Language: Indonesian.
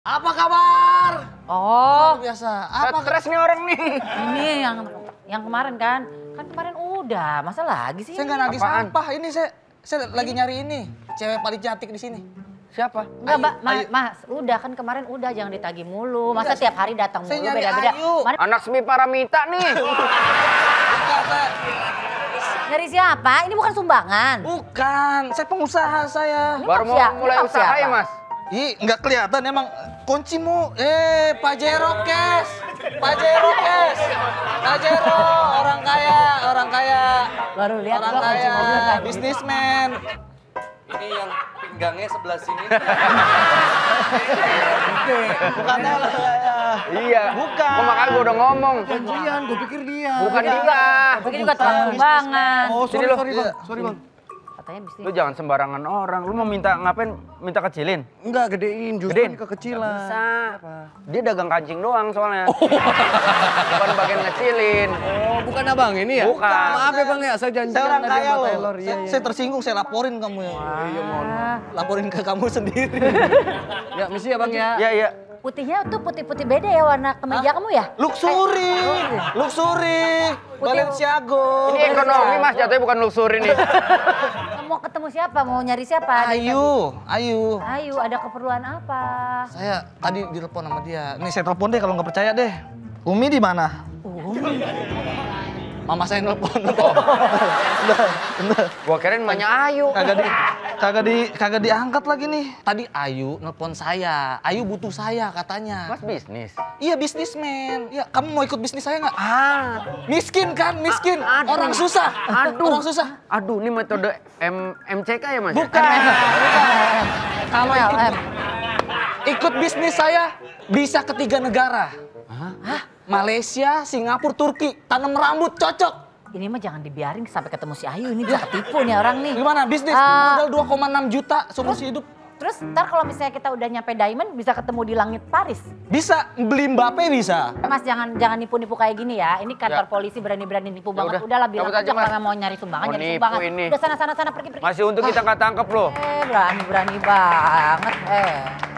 Apa kabar? Oh, Luar biasa. Apa Stres nih orang nih. ini yang kemarin kan? Kan kemarin udah, masa lagi sih? Saya nggak nagih Apaan? sampah. Ini saya lagi nyari ini. Cewek paling cantik di sini. Siapa? Enggak, Mbak, Ayu. Mas, udah kan kemarin udah jangan ditagih mulu. Masa tiap hari datang Saya mulu nyari beda-beda. Ayu. Mana- Anak Semi Paramita nih. Dari siapa? Ini bukan sumbangan. Bukan, saya pengusaha saya. Ini Baru maaf ya, mau mulai maaf usaha siapa? ya, Mas? Ih, nggak kelihatan emang kuncimu. Pak Jero Kes. Pak Jero Kes. Pak Jero, orang kaya. Baru lihat Orang gua kunci mobil kaya, tadi. bisnismen. Ini yang pinggangnya sebelah sini. Bukan ya. Iya. Bukan. Kok makanya gue udah ngomong. Janjian, gue pikir dia. Bukan dia. Mungkin juga tukang sumbangan. Oh, Sini sorry, lo. bang. Sorry bang. Katanya bisnis. Lu jangan sembarangan orang. Lu mau minta ngapain? Minta kecilin? Enggak, gedein. Justru Gedein? ini kekecilan. Bisa. Dia dagang kancing doang soalnya. Bukan bagian ngecilin. Oh, bukan abang ini ya? Bukan. Maaf ya bang ya, saya janjian Saya orang tadi kaya sama loh. Taylor. Iya, iya. Saya tersinggung, saya laporin kamu ya. Iya, mohon. Laporin ke kamu sendiri. Ya, misi ya bang ya. Iya, iya. Putihnya tuh putih-putih beda ya warna kemeja kamu ya? Luxury, luxury, Balenciaga. Ini ekonomi Mas, jatuhnya bukan luxury nih. Kamu mau ketemu siapa? Mau nyari siapa? Ayu. Ayu, ada keperluan apa? Saya tadi ditelepon sama dia. Nih saya telepon deh kalau nggak percaya deh. Umi di mana? Mama saya nelpon. Gua kirain emaknya Ayu. Kagak diangkat lagi nih. Tadi Ayu nelpon saya. Ayu butuh saya katanya. Mas bisnis. Iya bisnismen. Iya, kamu mau ikut bisnis saya nggak? Ah, Miskin kan, miskin. Aduh. Orang susah. Aduh. Orang susah. aduh ini metode MCK ya Mas? Bukan. Kalau MLM. ikut bisnis saya bisa ke 3 negara. Hah? Malaysia, Singapura, Turki. Tanam rambut cocok. Ini mah jangan dibiarin sampai ketemu si Ayu. Ini bisa ketipu nih orang nih. Gimana bisnis? Ah. Modal 2,6 juta solusi hidup. Terus ntar kalau misalnya kita udah nyampe Diamond bisa ketemu di langit Paris. Bisa beli Mbappe bisa. Mas jangan nipu-nipu kayak gini ya. Ini kantor Ya. polisi berani-berani nipu Ya banget. udah, Udahlah bilang cabut aja aja, Mas. kalau mau nyari sumbangan, Mau nyari nipu sumbangan. ini. Udah sana pergi. Masih untung kita nggak tangkep loh. Berani banget.